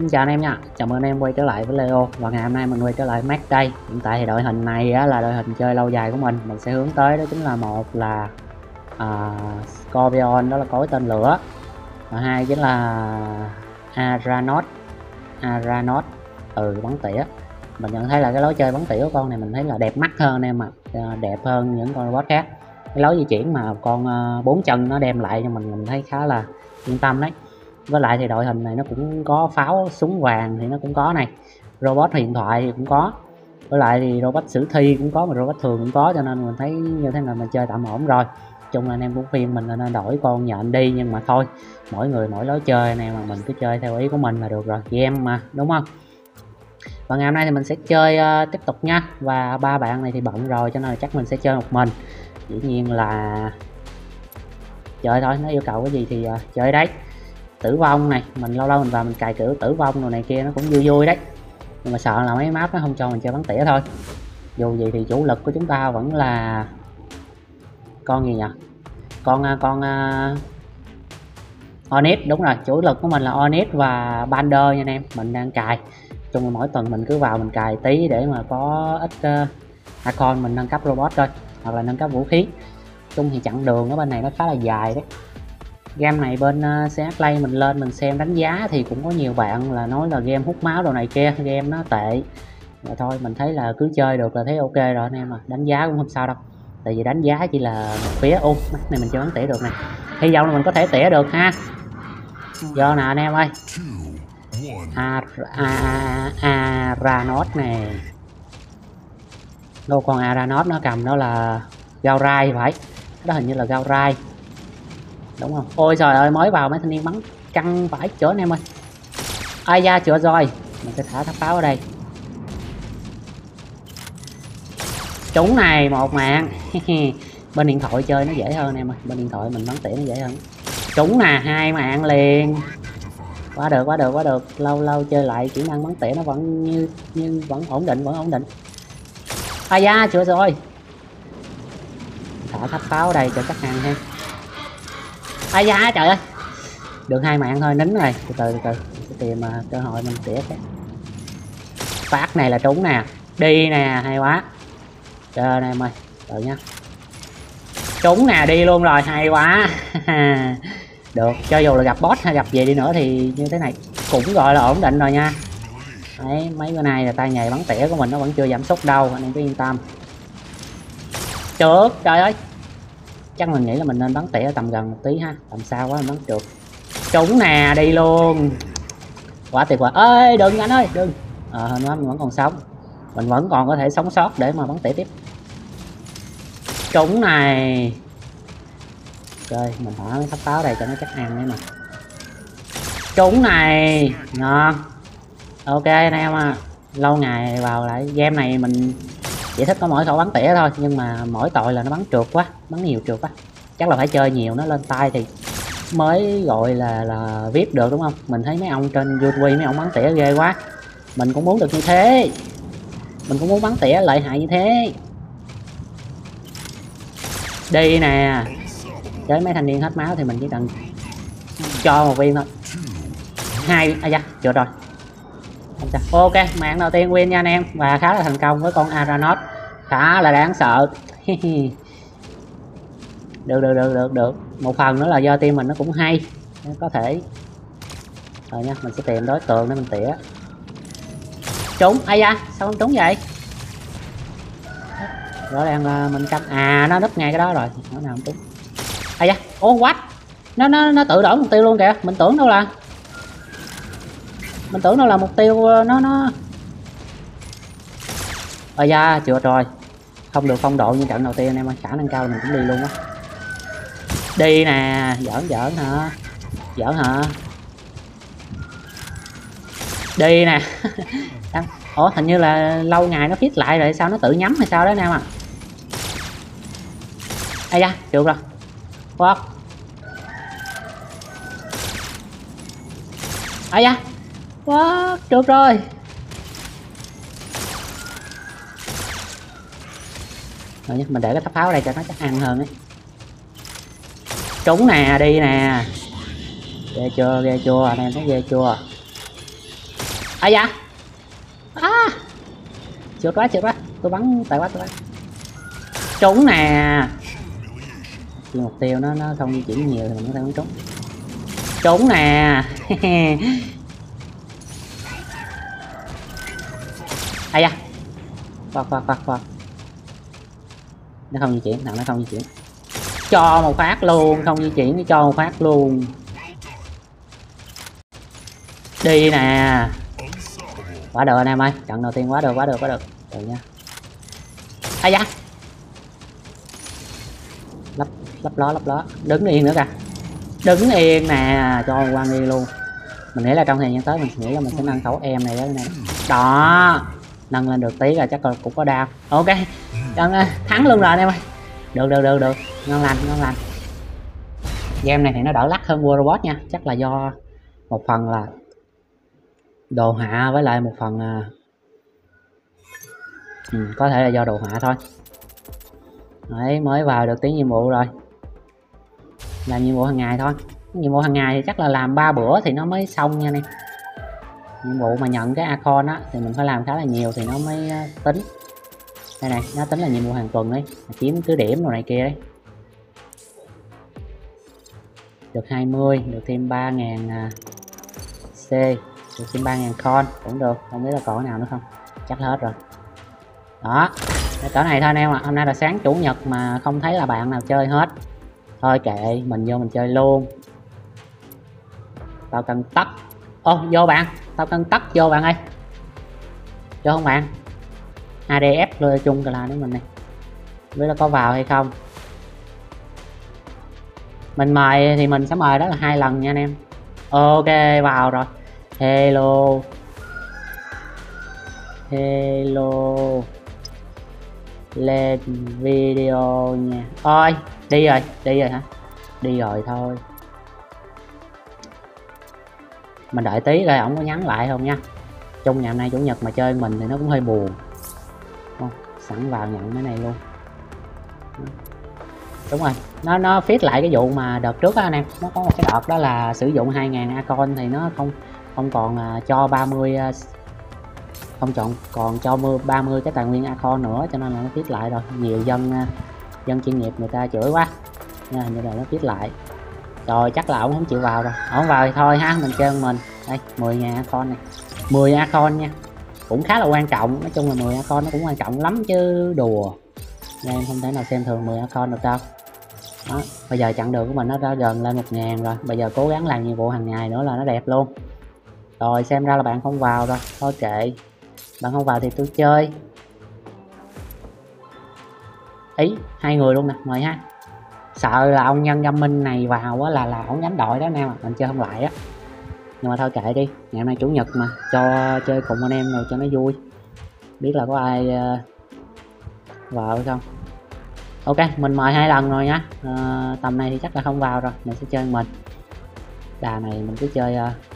Xin chào anh em nha, chào mừng anh em quay trở lại với Leo. Và ngày hôm nay mình quay trở lại Mac đây. Hiện tại thì đội hình này á, là đội hình chơi lâu dài của mình sẽ hướng tới đó chính là một là Scorpion, đó là cối tên lửa, và hai chính là Aranos. Bắn tỉa. Mình nhận thấy là cái lối chơi bắn tỉa của con này mình thấy là đẹp mắt hơn anh em ạ, đẹp hơn những con robot khác. Cái lối di chuyển mà con 4 chân nó đem lại cho mình thấy khá là yên tâm đấy. Với lại thì đội hình này nó cũng có pháo súng vàng thì nó cũng có này, robot huyền thoại thì cũng có, với lại thì robot sử thi cũng có, mà robot thường cũng có, cho nên mình thấy như thế này mình chơi tạm ổn rồi. Chung là anh em cũng khuyên mình là nên đổi con nhện đi, nhưng mà thôi, mỗi người mỗi lối chơi anh em, mà mình cứ chơi theo ý của mình là được rồi, game mà đúng không. Và ngày hôm nay thì mình sẽ chơi tiếp tục nha. Và ba bạn này thì bận rồi cho nên là chắc mình sẽ chơi một mình. Dĩ nhiên là chơi thôi, nó yêu cầu cái gì thì chơi đấy. Tử vong này, mình lâu lâu mình vào mình cài kiểu tử vong rồi này kia nó cũng vui vui đấy, nhưng mà sợ là mấy map nó không cho mình chơi bắn tỉa thôi. Dù gì thì chủ lực của chúng ta vẫn là con gì nhỉ, con Onyx. Đúng rồi, chủ lực của mình là Onyx và Bander nha anh em. Mình đang cài chung là mỗi tuần mình cứ vào mình cài tí để mà có ít icon mình nâng cấp robot thôi, hoặc là nâng cấp vũ khí. Chung thì chặng đường ở bên này nó khá là dài đấy. Game này bên CH Play mình lên mình xem đánh giá thì cũng có nhiều bạn là nói là game hút máu đồ này kia, game nó tệ. Rồi thôi mình thấy là cứ chơi được là thấy ok rồi anh em, mà đánh giá cũng không sao đâu, tại vì đánh giá chỉ là một phía. Ô mắt này mình chưa bắn tỉa được này, hy vọng là mình có thể tỉa được ha. Do nè anh em ơi, Aranos nè, đâu con Aranos nó cầm đó là Gaurai phải, đó hình như là Gaurai đúng không? Ôi trời ơi, mới vào mấy thanh niên bắn căng phải chỗ anh em ơi. Ai da chữa rồi, mình sẽ thả tháp pháo ở đây. Trúng này, một mạng. Bên điện thoại chơi nó dễ hơn anh em ơi, bên điện thoại mình bắn tỉa nó dễ hơn. Trúng nè, 2 mạng liền. Quá được. Lâu lâu chơi lại kỹ năng bắn tỉa nó vẫn như vẫn ổn định. Ai da chữa rồi, thả tháp pháo ở đây cho chắc ăn ha. Ai da trời ơi, được 2 mạng thôi, nín rồi. Từ từ sẽ tìm cơ hội mình tỉa cái phát này là trúng nè, đi nè, hay quá. Trời này em ơi, đợi nha, trúng nè, đi luôn rồi, hay quá. Được, cho dù là gặp boss hay gặp gì đi nữa thì như thế này cũng gọi là ổn định rồi nha. Đấy, mấy bữa nay là tay nhầy bắn tỉa của mình nó vẫn chưa giảm sút đâu, anh em cứ yên tâm. Trước, trời ơi, chắc mình nghĩ là mình nên bắn tỉa tầm gần một tí ha, tầm xa quá mình bắn trượt. Trúng nè, đi luôn, quá tuyệt vời. Ơi đừng anh ơi, đừng. Hên quá mình vẫn còn sống, mình vẫn còn có thể sống sót để mà bắn tỉa tiếp. Trúng này, ok mình thả mấy tháp pháo đây cho nó chắc ăn đấy mà. Trúng này, ngon. Ok anh em à, lâu ngày vào lại game này mình chỉ thích có mỗi khẩu bắn tỉa thôi, nhưng mà mỗi tội là nó bắn trượt quá, bắn nhiều trượt quá. Chắc là phải chơi nhiều nó lên tay thì mới gọi là viết được đúng không. Mình thấy mấy ông trên YouTube mấy ông bắn tỉa ghê quá, mình cũng muốn được như thế, mình cũng muốn bắn tỉa lợi hại như thế. Đi nè, tới mấy thanh niên hết máu thì mình chỉ cần cho một viên thôi. Hai, à da chưa rồi. Ok, mạng đầu tiên win nha anh em, và khá là thành công với con Aranos, khá là đáng sợ. Được. Một phần nữa là do team mình nó cũng hay, có thể rồi nha. Mình sẽ tìm đối tượng để mình tỉa. Trúng, ai da sao không trúng vậy, rõ ràng là mình canh nó núp ngay cái đó rồi, nó nào không trúng. Ai da, ô what, nó tự đổi mục tiêu luôn kìa, mình tưởng đâu là mục tiêu nó. Ai da chưa rồi, không được phong độ như trận đầu tiên anh em ơi, khả năng cao mình cũng đi luôn á. Đi nè, giỡn hả, đi nè. Ủa hình như là lâu ngày nó fit lại rồi sao, nó tự nhắm hay sao đó anh em à. Ai da được rồi, what, ai da what, được rồi. Rồi mình để cái tháp pháo ở đây cho nó chắc ăn hơn ấy. Trúng nè, đi nè, ghê chưa anh em thấy ghê chưa. ai da trượt quá tôi bắn tại quá tôi bắn trúng nè. Khi mục tiêu nó không di chuyển nhiều thì mình có thể bắn trúng nè. ai da phật nó không di chuyển, thằng nó không di chuyển, cho một phát luôn, không di chuyển cho một phát luôn. Đi nè, quá được anh em ơi, trận đầu tiên quá được rồi nha. ai da lấp ló đứng yên nữa kìa, đứng yên nè, cho quăng đi luôn. Mình nghĩ là trong thời gian tới mình nghĩ là mình sẽ nâng khẩu em này đó, nâng lên được tí là chắc là cũng có đao. Ok thắng luôn rồi anh em ơi. Được ngon lành. Game này thì nó đỡ lắc hơn World Robot nha, chắc là do một phần là đồ họa với lại một phần có thể là do đồ họa thôi. Đấy, mới vào được tí nhiệm vụ rồi, làm nhiệm vụ hàng ngày thôi. Nhiệm vụ hàng ngày thì chắc là làm 3 bữa thì nó mới xong nha anh. Nhiệm vụ mà nhận cái icon á thì mình phải làm khá là nhiều thì nó mới tính. Đây này, nó tính là nhiệm vụ hàng tuần đấy, chiếm cứ điểm rồi này kia đấy. Được 20, được thêm 3.000 C, được thêm 3.000 con cũng được, không biết là còn cái nào nữa không, chắc hết rồi. Đó, cỡ này thôi anh em ạ. Hôm nay là sáng chủ nhật mà không thấy là bạn nào chơi hết, thôi kệ, mình vô mình chơi luôn. Tao cần tắt. Vô bạn, tao cần tắt vô bạn ơi, vô không bạn? ADF luôn chung cả là với mình này, biết là có vào hay không. Mình mời thì mình sẽ mời đó là 2 lần nha anh em. Ok, vào rồi. Hello lên video nha. Ôi đi rồi hả? Đi rồi thôi, mình đợi tí rồi ổng có nhắn lại không nha. Chung ngày hôm nay chủ nhật mà chơi mình thì nó cũng hơi buồn. Sẵn vào nhận cái này luôn. Đúng rồi, nó fit lại cái vụ mà đợt trước á anh em. Nó có một cái đợt đó là sử dụng 2.000 icon thì nó không còn cho 30 không còn cho 30 cái tài nguyên icon nữa, cho nên là nó fit lại rồi. Nhiều dân chuyên nghiệp người ta chửi quá nha, như là nó fit lại rồi. Chắc là ổng không chịu vào rồi, ổng vào thì thôi ha, mình chơi mình. Đây 10.000 icon này, 10 icon nha, cũng khá là quan trọng. Nói chung là 10 icon nó cũng quan trọng lắm chứ đùa. Nên em không thể nào xem thường 10 icon được đâu. Đó, bây giờ chặng đường của mình nó đã gần lên 1.000 rồi, bây giờ cố gắng làm nhiệm vụ hàng ngày nữa là nó đẹp luôn. Rồi xem ra là bạn không vào rồi, thôi kệ, bạn không vào thì tôi chơi. Ý 2 người luôn nè, mời ha. Sợ là ông nhân Găm Minh này vào á là ông đánh đội đó anh em ạ, mình chơi không lại á. Nhưng mà thôi kệ đi, ngày hôm nay chủ nhật mà, cho chơi cùng anh em rồi cho nó vui. Biết là có ai vào hay không. Ok, mình mời 2 lần rồi nhá. Tầm này thì chắc là không vào rồi, mình sẽ chơi mình. Đà này mình cứ chơi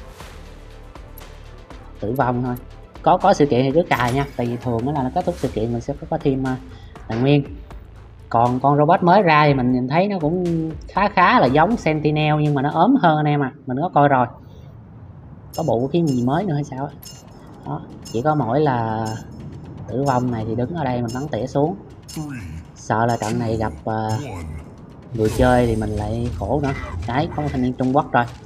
tử vong thôi. Có sự kiện thì cứ cài nha, tại vì thường là nó kết thúc sự kiện mình sẽ có thêm tài nguyên. Còn con robot mới ra thì mình nhìn thấy nó cũng khá là giống Sentinel nhưng mà nó ốm hơn anh em à. Mình có coi rồi, có bộ vũ khí gì mới nữa hay sao á. Đó, chỉ có mỗi là tử vong này thì đứng ở đây mình bắn tỉa xuống. Sợ là trận này gặp người chơi thì mình lại khổ nữa. Đấy, có một thanh niên Trung Quốc rồi,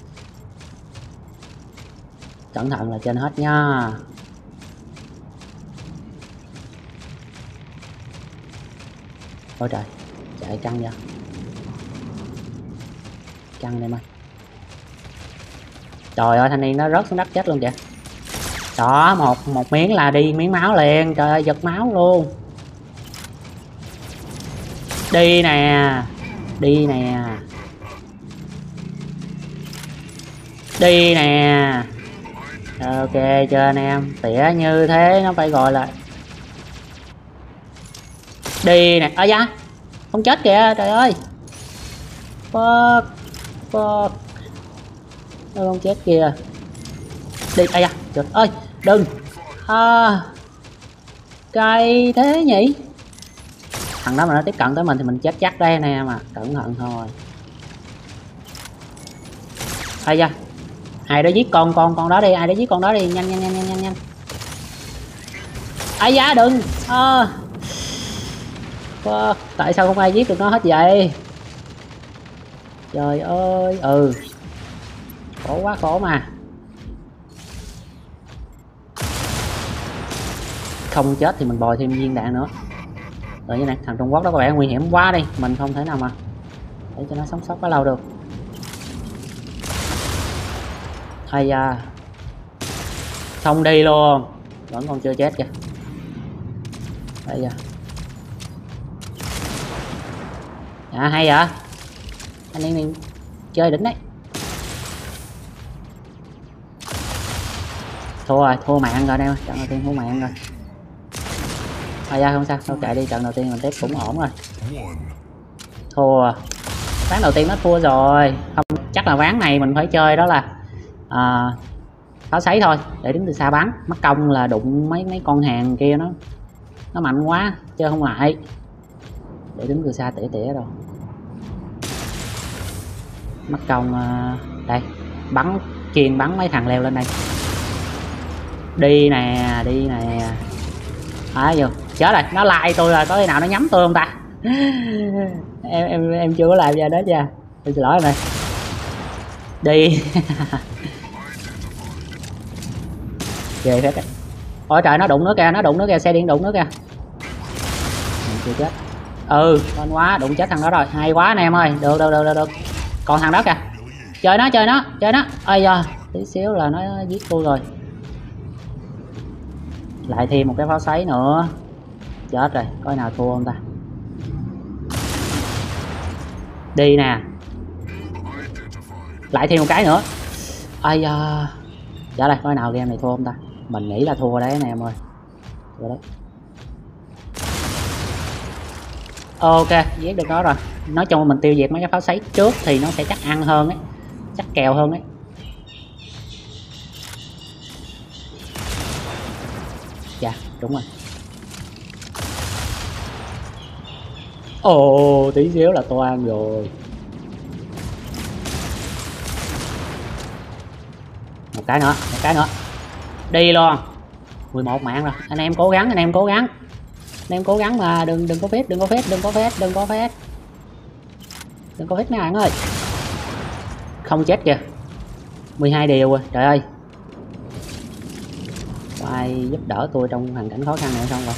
cẩn thận là trên hết nha. Ôi trời, chạy căng ra, căng đây mà. Trời ơi, thanh niên nó rớt xuống đất chết luôn kìa. Đó, một miếng là đi miếng máu liền. Trời ơi, giật máu luôn. Đi nè, đi nè, đi nè. Ok chưa anh em, tỉa như thế nó phải gọi là đi nè. Da, không chết kìa, trời ơi. Fuck nó không chết kìa. Đi. Da, trời ơi, đừng. Cay thế nhỉ. Thằng đó mà nó tiếp cận tới mình thì mình chết chắc đây nè, mà cẩn thận thôi. Da, Ai đó giết con đó đi, ai đó giết con đó đi, nhanh nhanh nhanh nhanh nhanh nhanh. Ai da đừng. Tại sao không ai giết được nó hết vậy? Trời ơi. Khổ quá, khổ mà. Không chết thì mình bồi thêm viên đạn nữa. Rồi như này, thằng Trung Quốc đó có vẻ nguy hiểm quá đi, mình không thể nào mà để cho nó sống sót quá lâu được. Hay da, không đi luôn, vẫn còn chưa chết kìa. Hay da. Hay vậy, anh em chơi đỉnh đấy. Thua rồi, thua mạng rồi em, trận đầu tiên thua mạng rồi. Da không sao, thôi chạy đi, trận đầu tiên mình tiếp cũng ổn rồi. Thua ván đầu tiên nó thua rồi, không chắc là ván này mình phải chơi đó là pháo sấy thôi, để đứng từ xa bắn. Mắc công là đụng mấy con hàng kia nó mạnh quá chơi không lại, để đứng từ xa tỉa tỉa rồi. Mắc công đây bắn chuyên bắn mấy thằng leo lên đây. Đi nè, đi nè. Vô chết rồi, nó like tôi rồi, có khi nào nó nhắm tôi không ta? em chưa có làm ra đó nha, tôi xin lỗi em ơi. Đi. Ghê phết. Ôi trời, nó đụng nữa kìa, nó đụng nữa kìa, xe điện đụng nữa kìa. Mình chưa chết. Hên quá, đụng chết thằng đó rồi, hay quá anh em ơi. Được. Còn thằng đó kìa, chơi nó. Ây da, tí xíu là nó giết tôi rồi. Lại thêm một cái pháo sấy nữa. Chết rồi, coi nào thua không ta. Đi nè. Lại thêm một cái nữa. Ây da. Chết rồi, coi nào game này thua không ta. Mình nghĩ là thua đấy anh em ơi. Thua đấy. Ok, giết được nó rồi. Nói chung mình tiêu diệt mấy cái pháo sấy trước thì nó sẽ chắc ăn hơn ấy, chắc kèo hơn ấy. Dạ, đúng rồi. Tí xíu là toan rồi. Một cái nữa. Đi luôn. 11 mạng rồi. Anh em cố gắng, Anh em cố gắng mà đừng có phết mấy bạn ơi. Không chết kìa. 12 điều rồi, trời ơi. Có ai giúp đỡ tôi trong hoàn cảnh khó khăn này không rồi?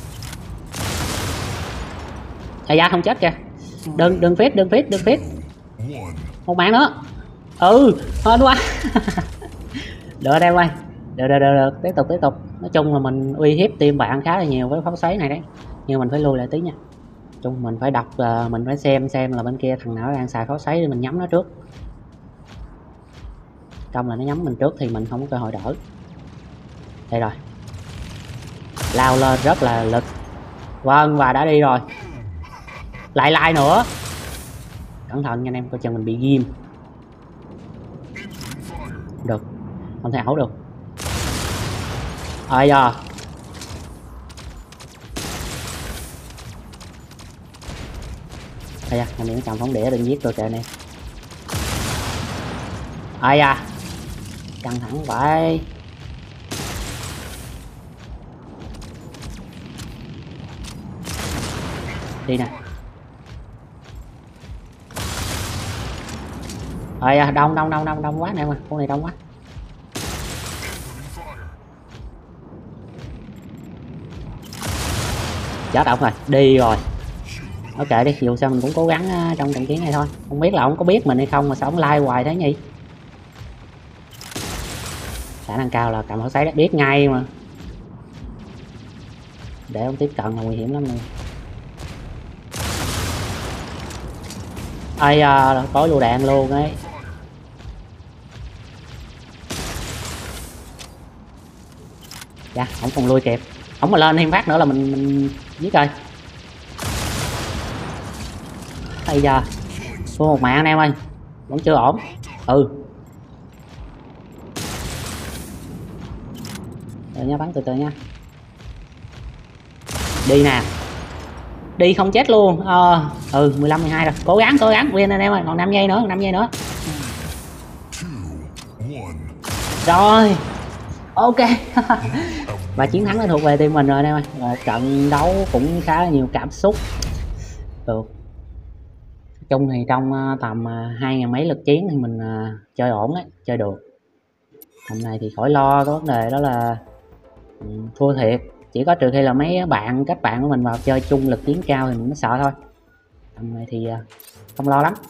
Da không chết kìa. Đừng phết. Một mạng nữa. Hên quá. Được em ơi. Được. Tiếp tục. Nói chung là mình uy hiếp team bạn khá là nhiều với pháo sấy này đấy. Nhưng mình phải lùi lại tí nha. Chung mình phải đọc, mình phải xem là bên kia thằng nào đang xài pháo sấy để mình nhắm nó trước. Trong là nó nhắm mình trước thì mình không có cơ hội đỡ. Đây rồi. Lao lên rất là lực. Vâng, và đã đi rồi. Lại like nữa. Cẩn thận nha anh em, coi chừng mình bị ghim. Được, không thể ảo được. Giờ anh em cầm phóng đĩa đừng giết tôi kìa này. Căng thẳng vậy. Đi nè. Đông quá nè mà, con này đông quá. Chết ổng rồi, đi rồi. Ok đi, dù sao mình cũng cố gắng trong trận chiến này thôi. Không biết là ông có biết mình hay không mà sao ông like hoài thế nhỉ? Khả năng cao là cầm pháo sấy biết ngay mà. Để ông tiếp cận là nguy hiểm lắm nè. Có lựu đạn luôn ấy. Dạ, không còn lui kịp. Không mà lên thêm phát nữa là mình giết rồi. Thua một mạng anh em ơi. Vẫn chưa ổn. Rồi nha, bắn từ từ nha. Đi nè. Đi không chết luôn. 15 12 rồi. Cố gắng win anh em ơi, còn 5 giây nữa, Rồi, ok. Và chiến thắng đã thuộc về team mình rồi em ơi. Một trận đấu cũng khá là nhiều cảm xúc. Được. Chung thì trong tầm 2.000 mấy lực chiến thì mình chơi ổn đấy, chơi được. Tầm này thì khỏi lo cái vấn đề đó là thua thiệt. Chỉ có trừ khi là mấy bạn, các bạn của mình vào chơi chung lực chiến cao thì mình mới sợ thôi. Tầm này thì không lo lắm.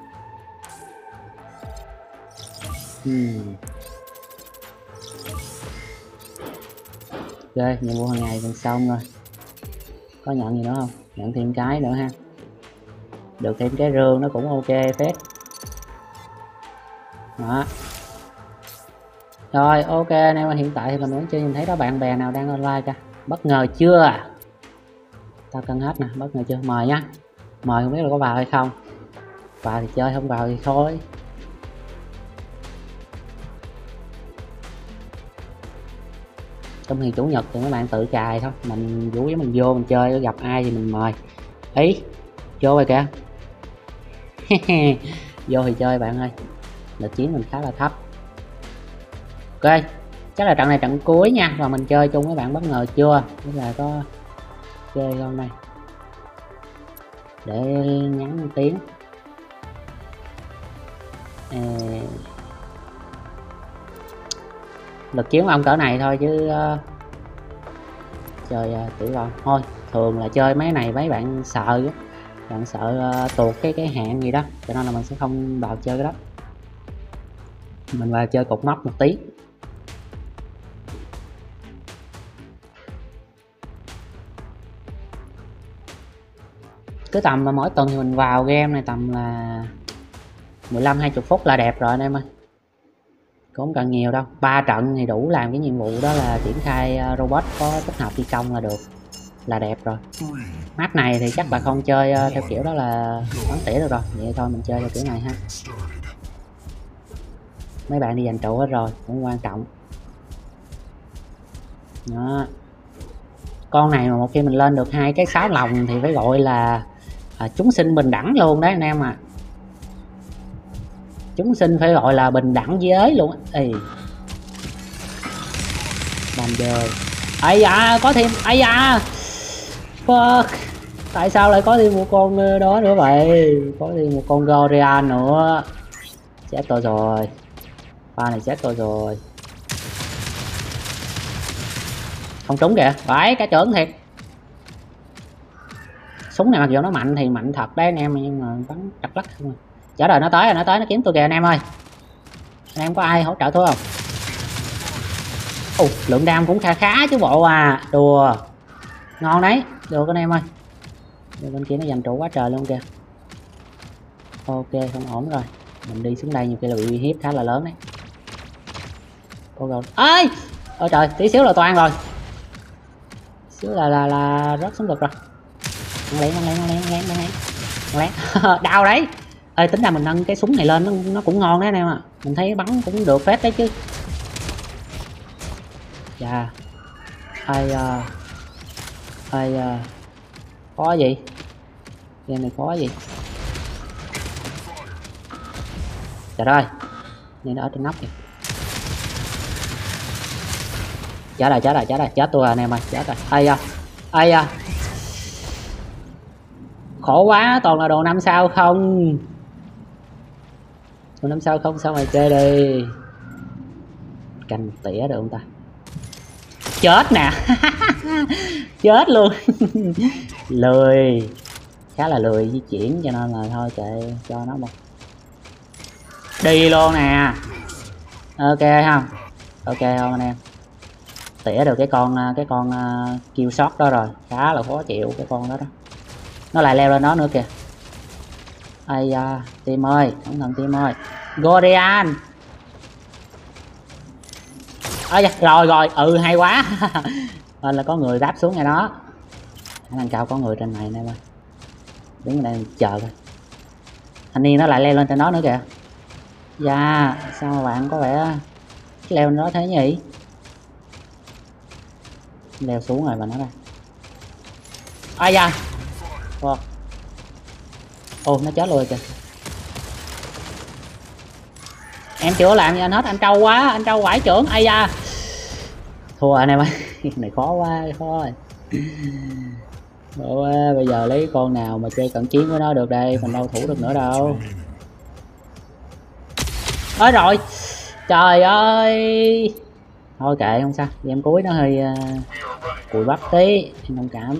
Ok, nhiệm vụ hàng ngày còn xong rồi. Có nhận gì nữa không? Nhận thêm cái nữa ha. Được thêm cái rương nó cũng ok phết. Đó. Rồi ok anh em, hiện tại thì mình vẫn chưa nhìn thấy đó bạn bè nào đang online cả. Bất ngờ chưa? Tao cân hết nè, bất ngờ chưa? Mời nhá. Mời không biết là có vào hay không. Vào thì chơi, không vào thì thôi. Trong thì chủ nhật thì mấy bạn tự cài thôi, mình vũ với mình vô mình chơi, gặp ai thì mình mời. Ý vô rồi kìa. Vô thì chơi bạn ơi, lực chiến mình khá là thấp. Ok, chắc là trận này trận cuối nha, và mình chơi chung với bạn bất ngờ chưa, tức là có chơi không đây để nhắn một tiếng. Lực chiến ông cỡ này thôi chứ chơi tử vong thôi. Thường là chơi mấy này mấy bạn sợ á, bạn sợ tuột cái hạn gì đó, cho nên là mình sẽ không vào chơi cái đó. Mình vào chơi cột mốc một tí. Cứ tầm mỗi tuần thì mình vào game này tầm là 15-20 phút là đẹp rồi anh em ơi, cũng không cần nhiều đâu. 3 trận thì đủ làm cái nhiệm vụ đó là triển khai robot có tích hợp phi công là được, là đẹp rồi. Map này thì chắc là không chơi theo kiểu đó là bắn tỉa được rồi, vậy thôi mình chơi theo kiểu này ha. Mấy bạn đi giành trụ hết rồi, cũng quan trọng đó. Con này mà một khi mình lên được 2 cái 6 lòng thì phải gọi là chúng sinh bình đẳng luôn đấy anh em à. Chúng sinh phải gọi là bình đẳng giới luôn á. Làm đời. Ây da, có thêm. Ây da, tại sao lại có thêm một con đó nữa vậy? Có thêm một con Gorian nữa. Chết tôi rồi, pha này chết tôi rồi. Không trúng kìa, phải cái trưởng thiệt. Súng này mặc dù nó mạnh thì mạnh thật đấy anh em, nhưng mà bắn trật lắc không. Chở đời nó tới rồi, nó tới nó kiếm tôi kìa anh em ơi. Anh em có ai hỗ trợ tôi không? Lượng đam cũng khá khá chứ bộ à. Đùa, ngon đấy, được anh em ơi. Bên kia nó giành trụ quá trời luôn kìa. Ok, không ổn rồi, mình đi xuống đây nhiều khi là bị uy hiếp khá là lớn đấy. Cô rồi ơi, ôi trời, tí xíu là toàn rồi, xíu là rớt xuống vực rồi. Lén đau đấy. Ê, tính ra mình nâng cái súng này lên nó cũng ngon đấy anh em ạ. Mình thấy bắn cũng được phết đấy chứ. Dạ. Có gì game này, có gì trời ơi, nhìn ở trên nóc kìa. Chết rồi, chết tôi rồi anh em ơi, chết rồi. Khổ quá, toàn là đồ 5 sao không. Đồ 5 sao không, sao mày chơi đi. Canh tỉa được không ta? Chết nè. Chết luôn. Lười, khá là lười di chuyển cho nên là thôi kệ cho nó một đi luôn nè. Ok không? Ok không anh em? Tỉa được cái con kill shot đó rồi, khá là khó chịu cái con đó đó. Nó lại leo lên đó nữa kìa. Ây da, team ơi, cẩn thận team ơi. Gorian. Ây da, rồi, hay quá. Nên là có người đáp xuống ngay đó. Khả năng cao có người trên này nè ơi. Đứng ở đây chờ coi. Thanh niên nó lại leo lên trên đó nữa kìa. Dạ, sao mà bạn có vẻ leo lên đó thế nhỉ? Leo xuống rồi mà nó đây. Ai da. Ô, nó chết luôn kìa. Em chưa làm gì anh hết, anh trâu quá, anh trâu quải trưởng. Ây da, thua anh em ơi. Này khó quá, khó rồi. Khó quá. Bây giờ lấy con nào mà chơi cận chiến với nó được đây, mình đâu thủ được nữa đâu. Ơi rồi, trời ơi. Thôi kệ không sao, game cuối nó hơi cùi bắp tí, em thông cảm.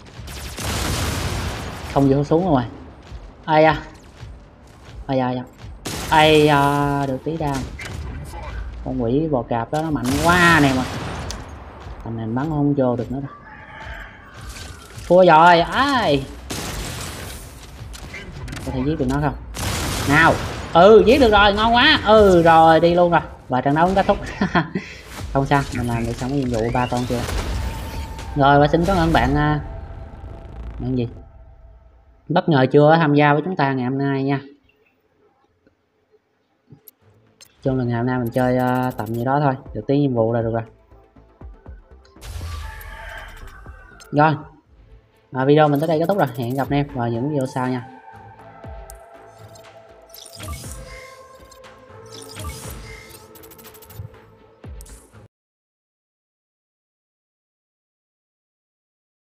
Không vô xuống rồi. Ai da, ai da, ai da, được tí đam. Con quỷ bò cạp đó nó mạnh quá này mà. Thằng này bắn không vô được nữa đâu. Thua rồi, ai có thể giết được nó không nào? Giết được rồi, ngon quá. Rồi đi luôn rồi, và trận đấu cũng kết thúc. Không sao, mình làm được xong cái nhiệm vụ 3 con chưa. Rồi, và xin cảm ơn bạn bạn gì bất ngờ chưa tham gia với chúng ta ngày hôm nay nha. Chung là ngày hôm nay mình chơi tầm như đó thôi, được tí nhiệm vụ là được rồi. Rồi, video mình tới đây kết thúc rồi, hẹn gặp anh em vào những video sau nha.